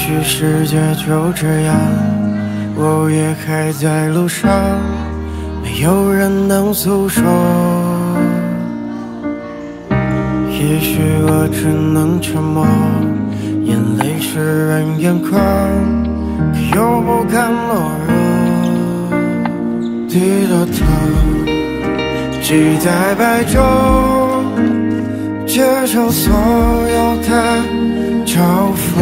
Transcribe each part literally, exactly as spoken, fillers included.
许世界就这样，我也还在路上，没有人能诉说。也许我只能沉默，眼泪湿润眼眶，可又不敢懦弱。低着头，期待白昼，接受所有的嘲讽，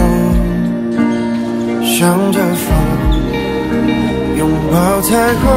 向着风，拥抱彩虹，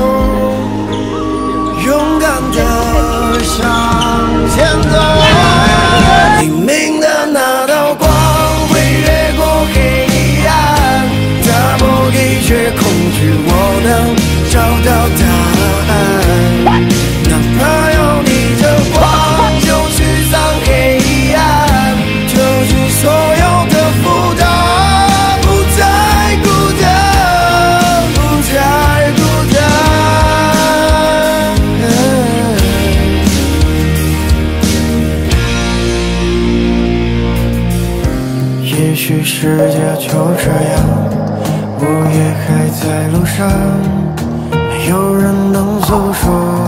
勇敢地向前走。黎明的那道光会越过黑暗，打破一切恐惧，我能找到答案。哪怕要逆着光，就驱散黑暗，抽出所有的负担，不再孤单，不再孤单。也许世界就这样，我也还在路上，没有人能诉说。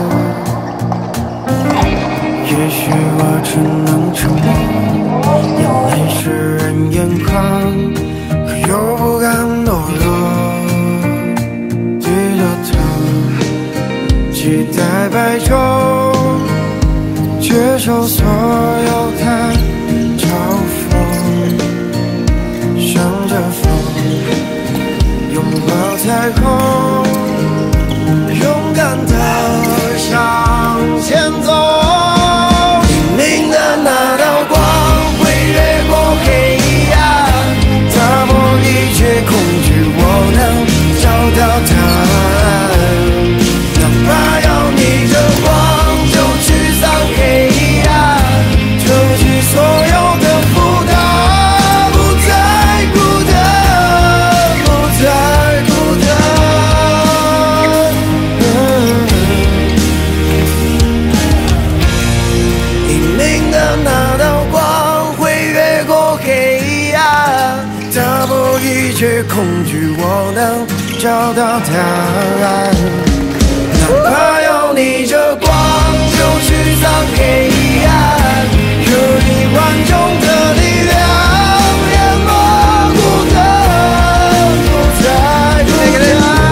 也许我只能沉默，眼泪湿润眼眶，可又不敢懦弱。低着头，期待白昼，接受所有的嘲讽，向着风，拥抱彩虹，勇敢地向前走。一切恐惧，我能找到答案。哪怕要逆着光，就驱散黑暗，有一万种的力量，淹没孤单，不再孤单。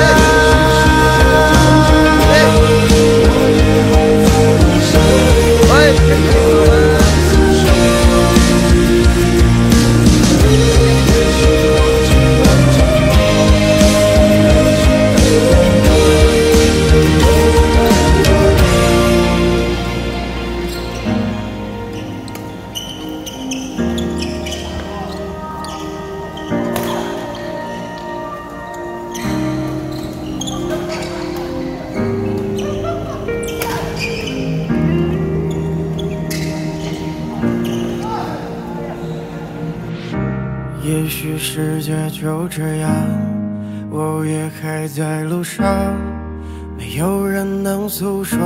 也许世界就这样，我也还在路上，没有人能诉说。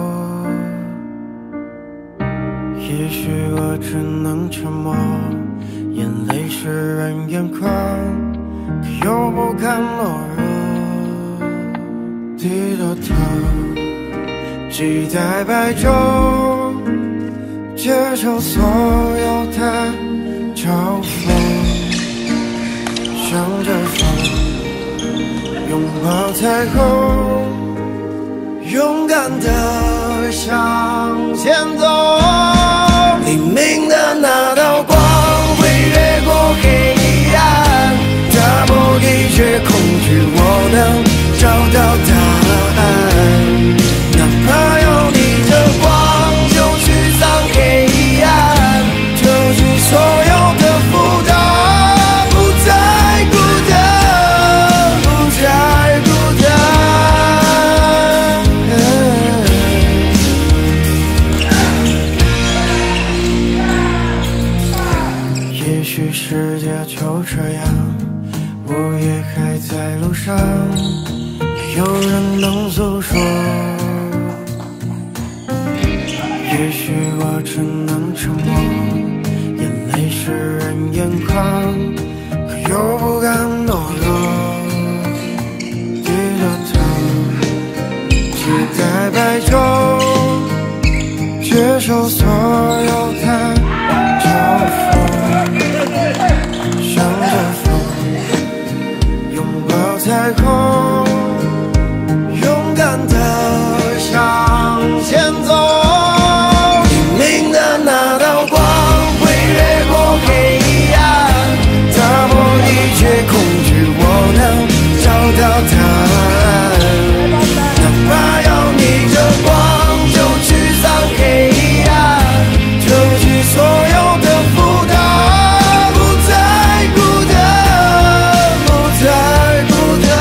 也许我只能沉默，眼泪湿润眼眶，可又不敢懦弱。低着头，期待白昼，接受所有的嘲讽，向着风，拥抱彩虹，勇敢地向前走。黎明的那道光会越过黑暗，打破一切恐惧，我能找到答案。哪怕要逆着光，就驱散黑暗，抽出所有的负担。也许世界就这样，我也还在路上，没有人能诉说。也许我只能沉默，眼泪湿润眼眶，可可又不敢懦弱，低着头，期待白昼，接受所有的嘲讽，向着风，拥抱彩虹，勇敢地向前走。黎明的那道光会越过黑暗，打破一切恐惧，我能找到答案。哪怕要逆着光，就驱散黑暗，丢弃所有的负担，不再孤单，不再孤单。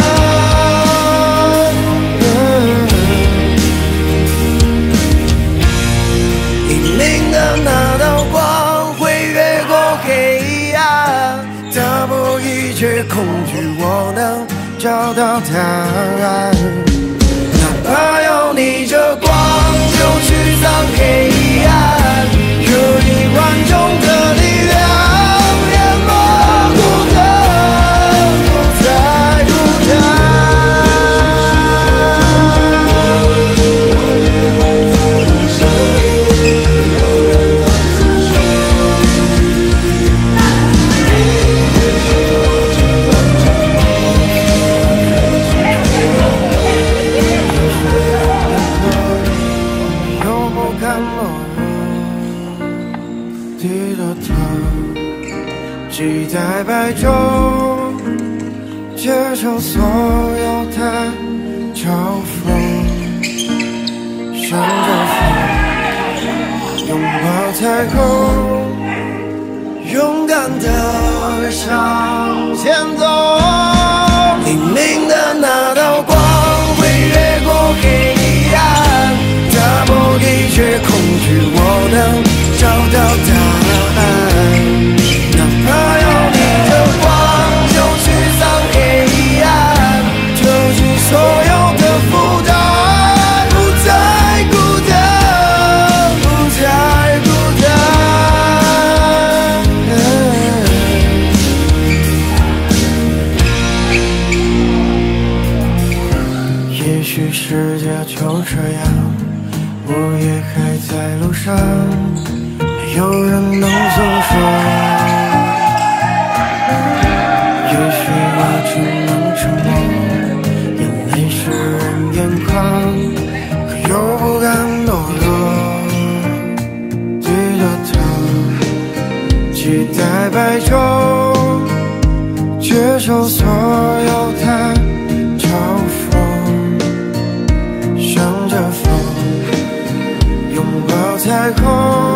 黎明的那道光会越过黑暗，打破一切恐惧，我能找到答案。哪怕要逆着光，就驱散黑暗，有一万种的力量，淹没孤单，不再孤单。又不敢懦弱，低着头，期待白昼，接受所有的嘲讽，向着风，拥抱彩虹，勇敢地向前走。黎明的那道光会越过黑暗，打破一切恐惧，我能找到答案。哪怕要逆着光，就驱散黑暗，丢弃所有的负担，不再孤单，不再孤单。也许世界就这样，我也还在路上，没有人能诉说。也许我只能沉默，眼泪湿润眼眶，可又不敢懦弱，低着头，期待白昼，接受所有的嘲讽，向着风，拥抱彩虹。